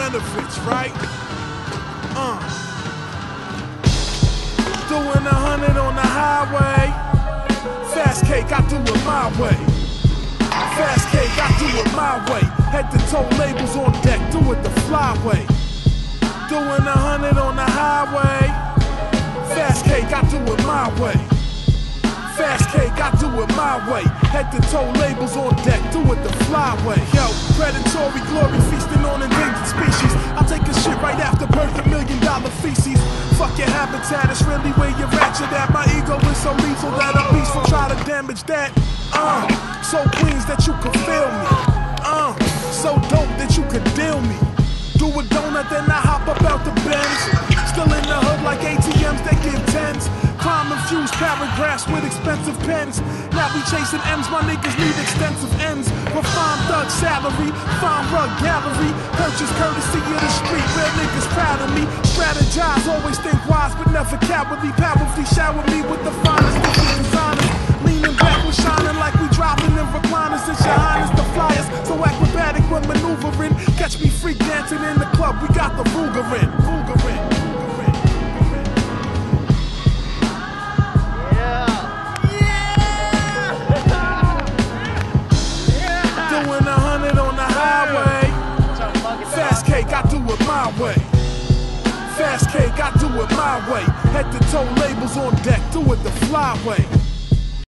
Bogdanovich, right? Doing 100 on the highway. Fast cake, I do it my way. Fast cake, I do it my way. Head to toe labels on deck, do it the flyway. Doing 100 on the highway. Fast cake, I do it my way. Fast cake, I do it my way. Head to toe labels on deck, do it the flyway. Yo, predatory glory feasting on endangered species. I take a shit right after birth, $1 million feces. Fuck your habitat, it's really where you're ratchet at. My ego is so lethal that a beast will try to damage that. So Queens that you can feel me. So dope that you can deal me. Do a donut, then I hop up out the Benz. Still in the hood like ATMs that give tens. Crime-infused paragraphs with expensive pens. Now we chasing M's, my niggas need extensive ends. Refined thug salary, fine rug gallery. Purchase courtesy of the street, real niggas proud of me. Strategize, always think wise, but never cowardly. Powerfully shower me with the finest of the designers. Leaning back, we're shining like we driving in recliners. It's your highness, the flyers, so acrobatic when maneuvering. Catch me freak dancing in the club, we got the Ruger in. Doing 100 on the highway. Fast cake, I do it my way. Fast cake, I do it my way. Head to toe labels on deck, do it the flyway.